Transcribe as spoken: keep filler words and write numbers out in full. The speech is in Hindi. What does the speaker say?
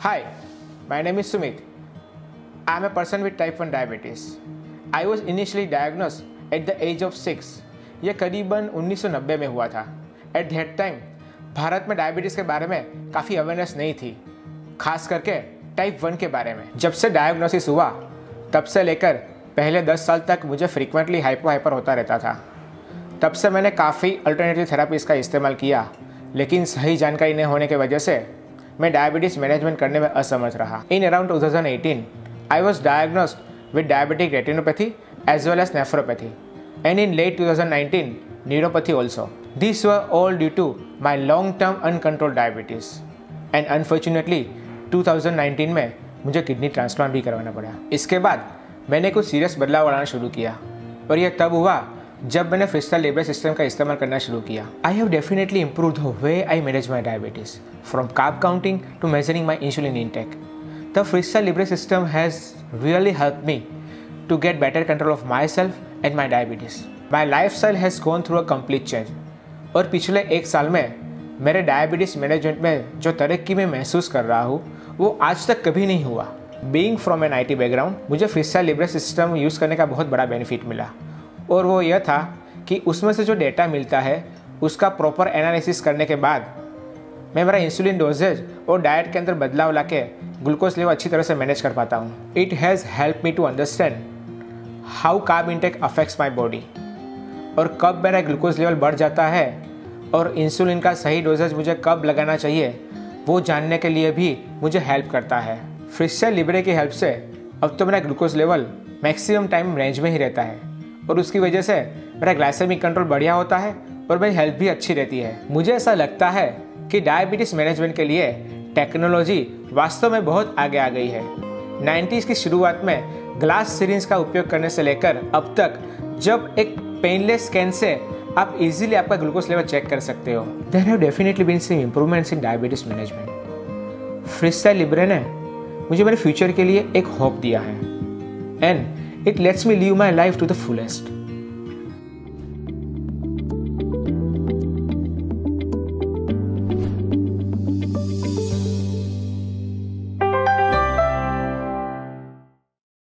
Hi, my name is Sumit. I am a person with type one diabetes. I was initially diagnosed at the age of six. यह करीबन उन्नीस सौ नब्बे में हुआ था. At that time, भारत में डायबिटीज़ के बारे में काफ़ी अवेयरनेस नहीं थी, खास करके टाइप वन के बारे में. जब से डायग्नोसिस हुआ तब से लेकर पहले दस साल तक मुझे फ्रीक्वेंटली हाइपो हाइपर होता रहता था. तब से मैंने काफ़ी अल्टरनेटिव थेरापीज़ का इस्तेमाल किया, लेकिन सही जानकारी न होने की वजह से मैं डायबिटीज़ मैनेजमेंट करने में असमर्थ रहा. In around two thousand eighteen, I was diagnosed with diabetic retinopathy as well as nephropathy, and in late twenty nineteen, neuropathy also. These were all due to my long-term uncontrolled diabetes. And unfortunately, twenty nineteen में मुझे किडनी ट्रांसप्लांट भी करवाना पड़ा. इसके बाद मैंने कुछ सीरियस बदलाव लाना शुरू किया, और यह तब हुआ जब मैंने फ्रीस्टाइल लिब्रे सिस्टम का इस्तेमाल करना शुरू किया. I have definitely improved the way I manage my diabetes, from carb counting to measuring my insulin intake. The Freestyle Libre system has really helped me to get better control of myself and my diabetes. My lifestyle has gone through a complete change. और पिछले एक साल में मेरे डायबिटीज़ मैनेजमेंट में जो तरक्की मैं महसूस कर रहा हूँ वो आज तक कभी नहीं हुआ. Being from an I T background, मुझे Freestyle Libre सिस्टम यूज़ करने का बहुत बड़ा बेनिफिट मिला, और वो यह था कि उसमें से जो डेटा मिलता है उसका प्रॉपर एनालिसिस करने के बाद मैं मेरा इंसुलिन डोजेज और डाइट के अंदर बदलाव लाके ग्लूकोज लेवल अच्छी तरह से मैनेज कर पाता हूँ. It has help me to understand how carb intake affects my body, और कब मेरा ग्लूकोज लेवल बढ़ जाता है और इंसुलिन का सही डोजेज मुझे कब लगाना चाहिए वो जानने के लिए भी मुझे हेल्प करता है. फ्रीस्टाइल लिब्रे की हेल्प से अब तो मेरा glucose level maximum time range में ही रहता है, और उसकी वजह से मेरा ग्लाइसेमिक कंट्रोल बढ़िया होता है और मेरी हेल्थ भी अच्छी रहती है. मुझे ऐसा लगता है कि डायबिटीज़ मैनेजमेंट के लिए टेक्नोलॉजी वास्तव में बहुत आगे आ गई है. नाइन्टीज़ की शुरुआत में ग्लास सिरिंज का उपयोग करने से लेकर अब तक, जब एक पेनलेस स्कैन से आप इजीली आपका ग्लूकोज लेवल चेक कर सकते हो. There have definitely been some improvements in diabetes management. Freestyle Libre ने मुझे मेरे फ्यूचर के लिए एक होप दिया है, and it lets me live my life to the fullest.